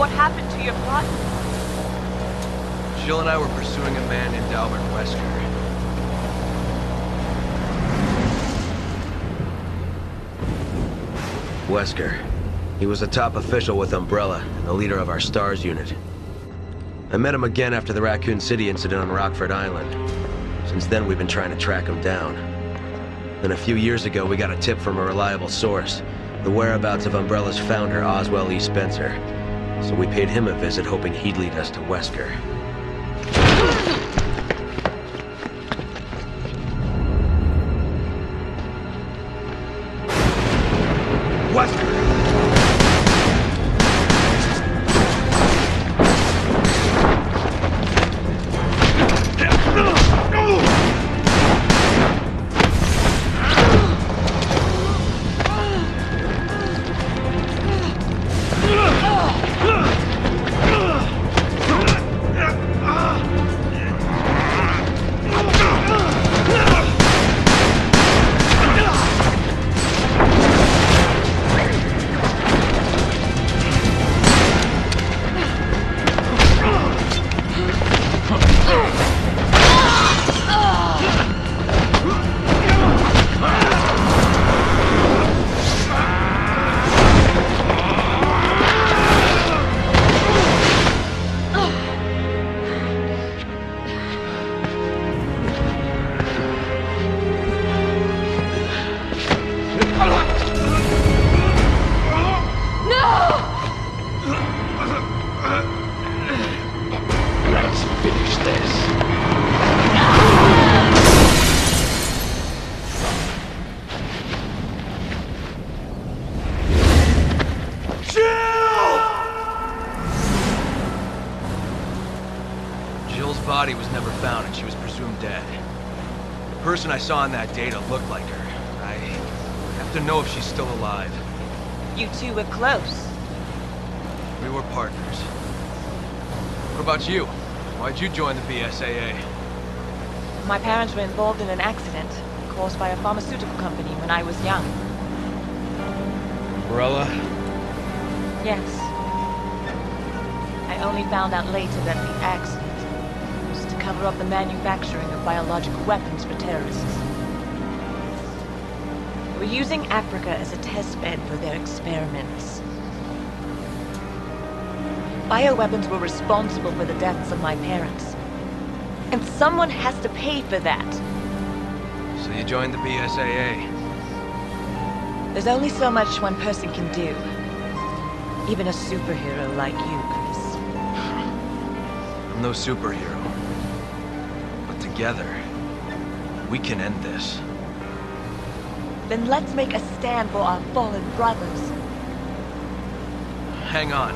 what happened to your plot? Jill and I were pursuing a man named Albert Wesker. Wesker. He was a top official with Umbrella and the leader of our STARS unit. I met him again after the Raccoon City incident on Rockford Island. Since then, we've been trying to track him down. Then a few years ago, we got a tip from a reliable source, the whereabouts of Umbrella's founder, Oswell E. Spencer. So we paid him a visit, hoping he'd lead us to Wesker. Wesker! Body was never found and she was presumed dead. The person I saw in that data looked like her. I have to know if she's still alive. You two were close. We were partners. What about you? Why'd you join the BSAA? My parents were involved in an accident caused by a pharmaceutical company when I was young. Umbrella? Yes. I only found out later that the accident cover up the manufacturing of biological weapons for terrorists. They were using Africa as a test bed for their experiments. Bioweapons were responsible for the deaths of my parents. And someone has to pay for that. So you joined the BSAA? There's only so much one person can do. Even a superhero like you, Chris. I'm no superhero. Together, we can end this. Then let's make a stand for our fallen brothers. Hang on.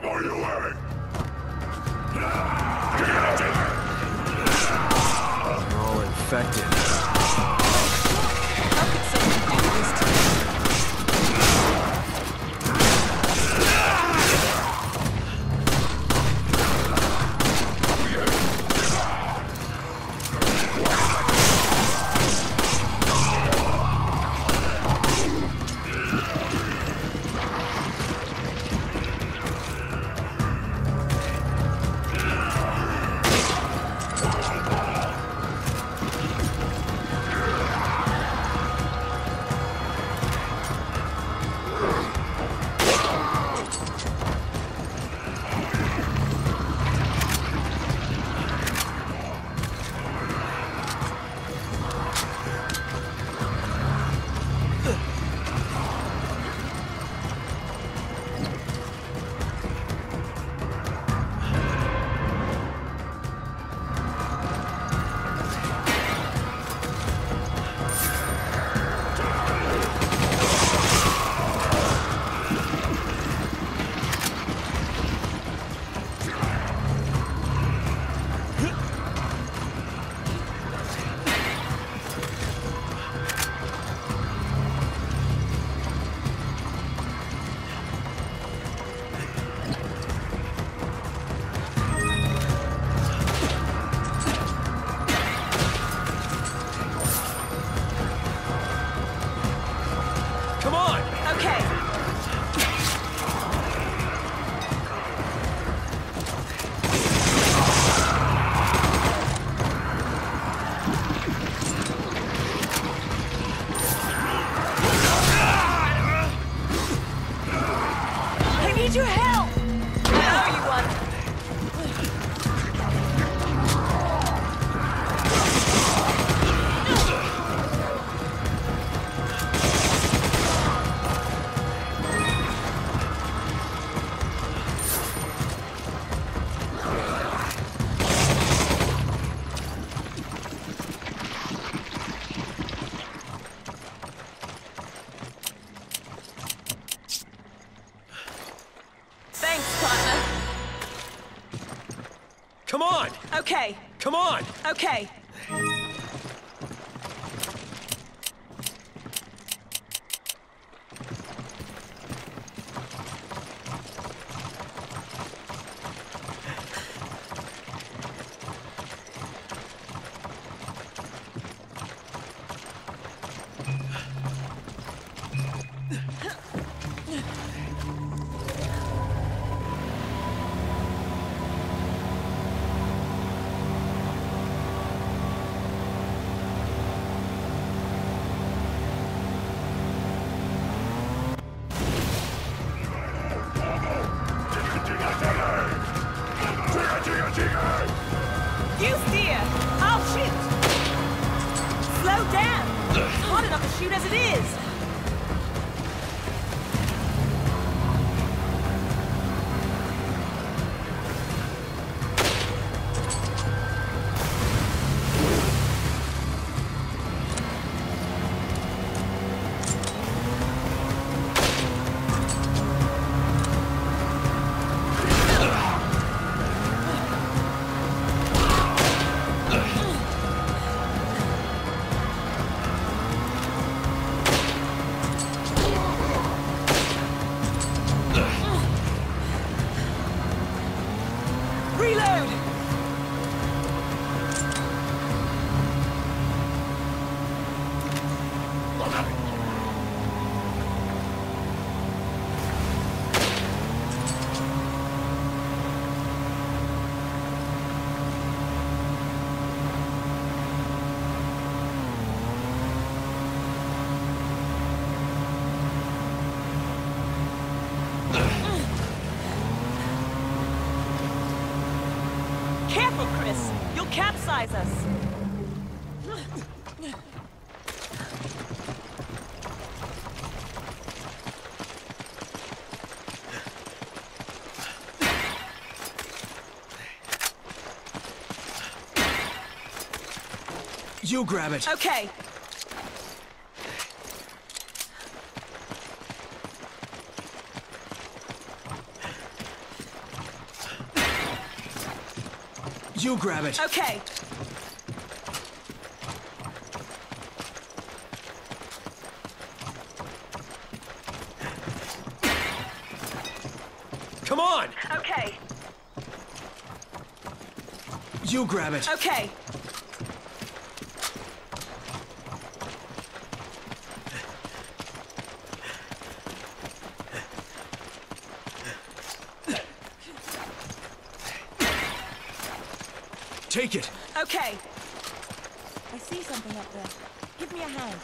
Are you wearing? They're all infected. How could someone do this to me? Come on! Okay. I need your help! I owe you one. Thanks, partner. Come on! Okay. Come on! Okay. You steer! I'll shoot! Slow down! It's hard enough to shoot as it is! Reload! Careful, Chris! You'll capsize us! You grab it! Okay. You grab it. Okay. Come on! Okay. You grab it. Okay. Take it. Okay. I see something up there. Give me a hand.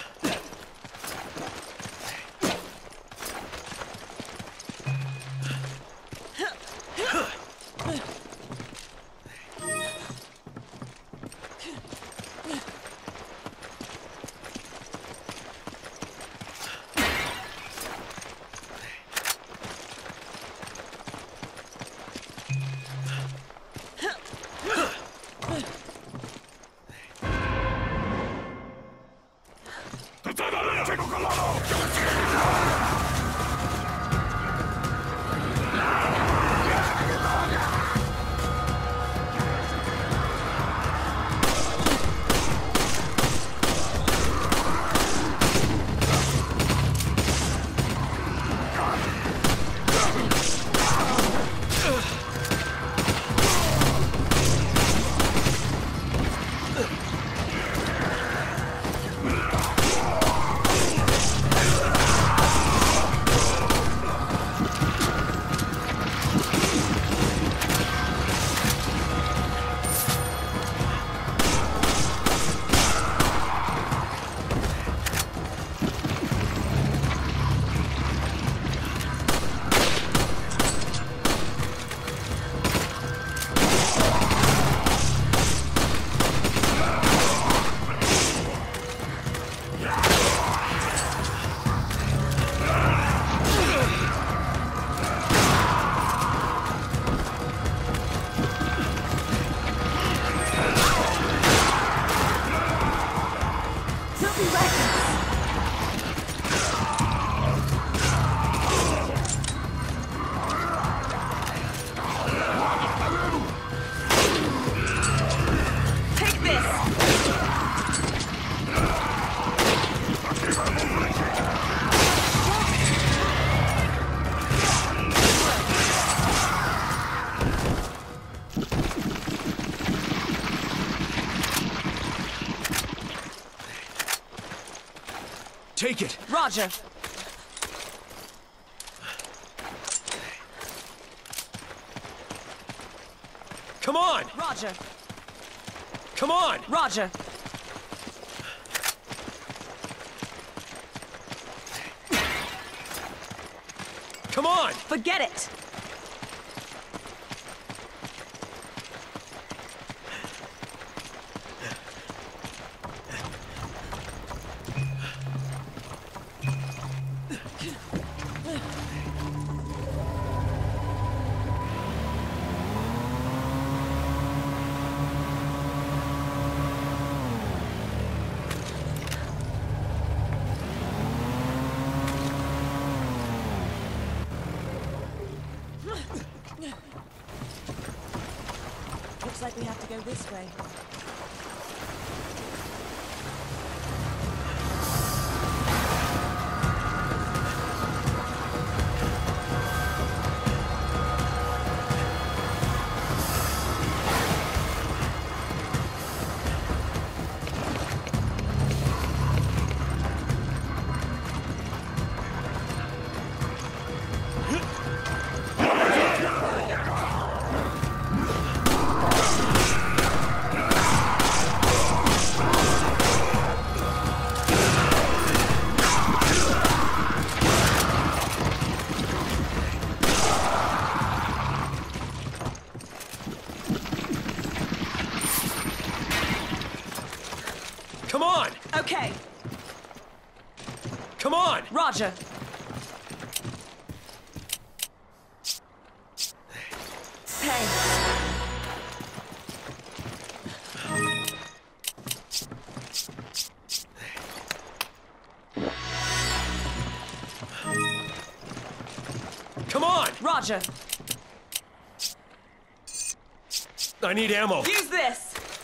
Take it. Roger. Come on. Roger. Come on. Roger. Come on. Forget it. Looks like we have to go this way. Come on. Okay. Come on. Roger. Hey. Come on. Roger. I need ammo. Use this!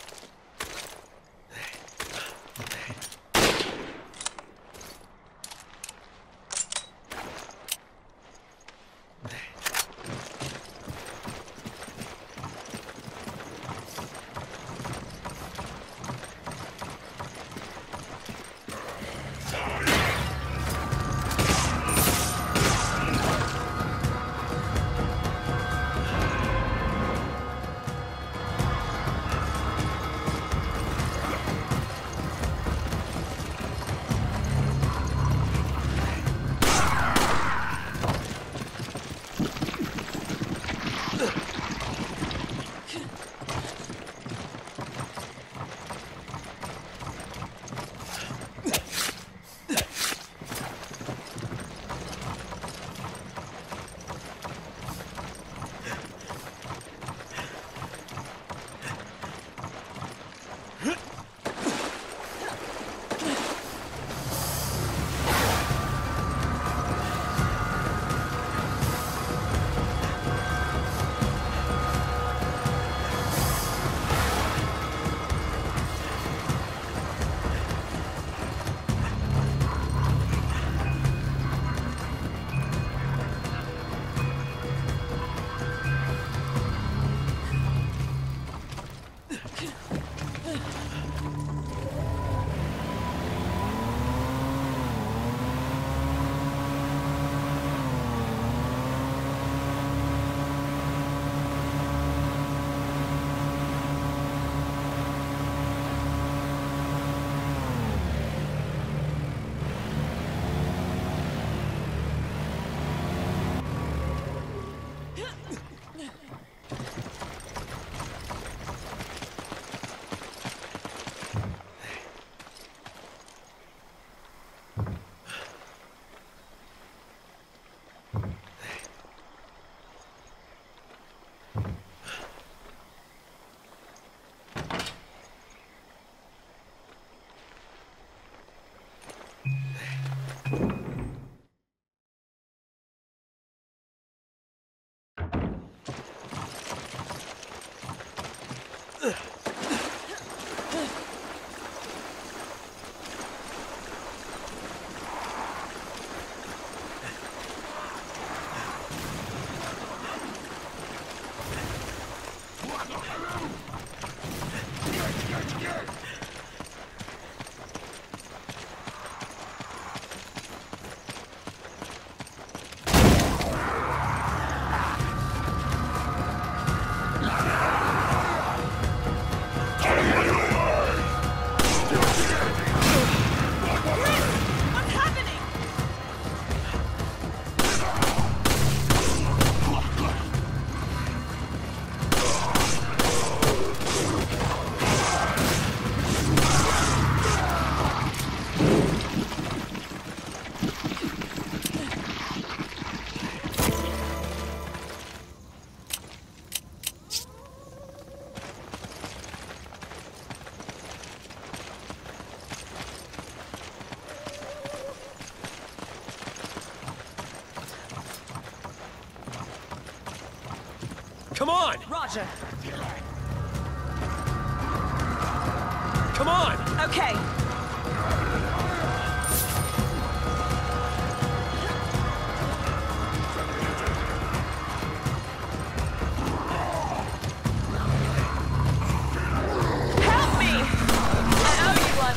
Come on! Roger. Come on! Okay. Help me! I owe you one.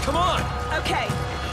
Come on! Okay.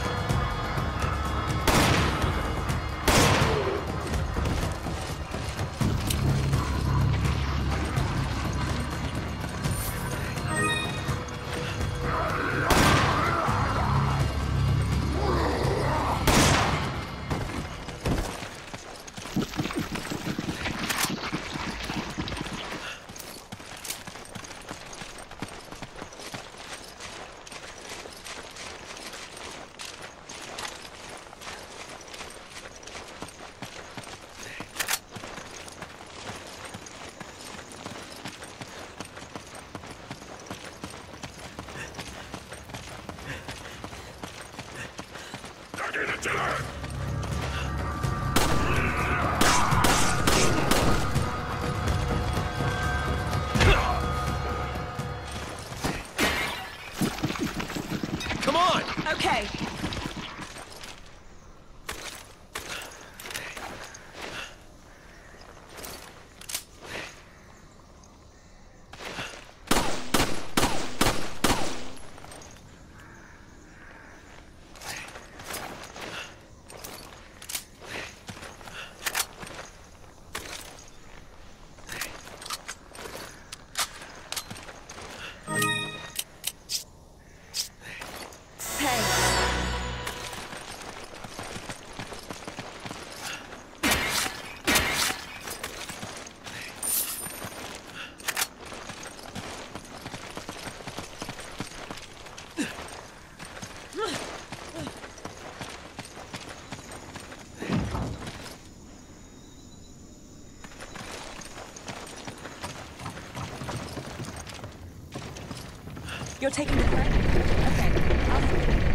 Come on! Okay. You're taking the correct? Okay. I'll help you.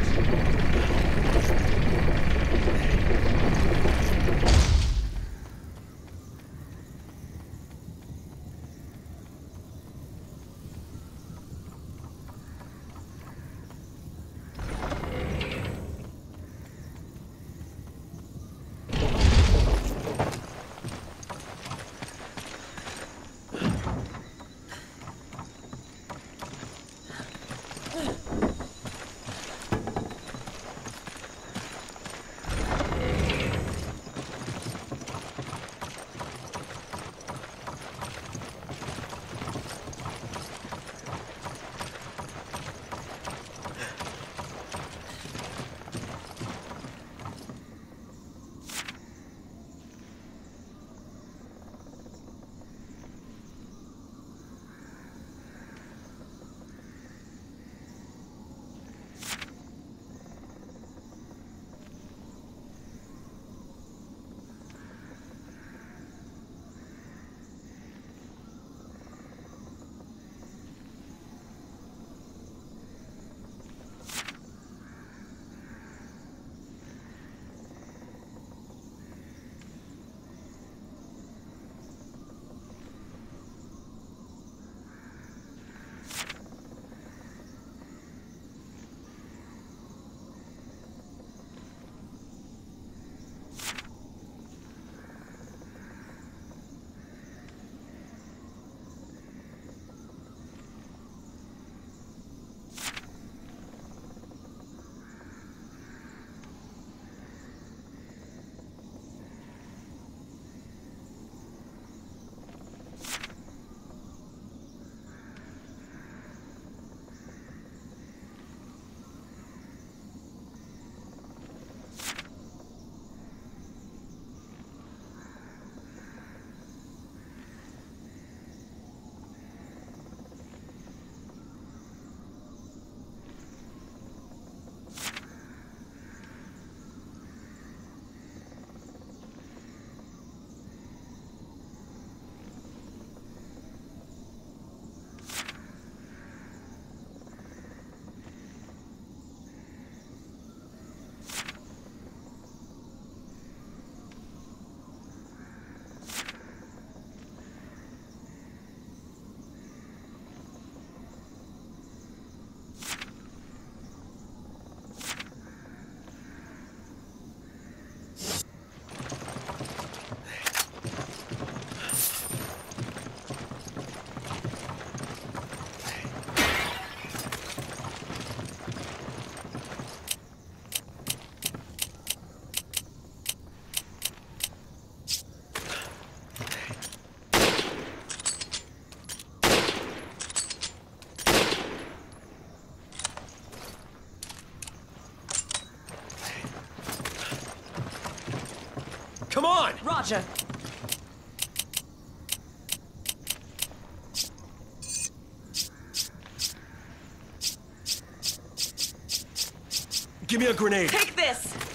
Roger. Give me a grenade. Take this.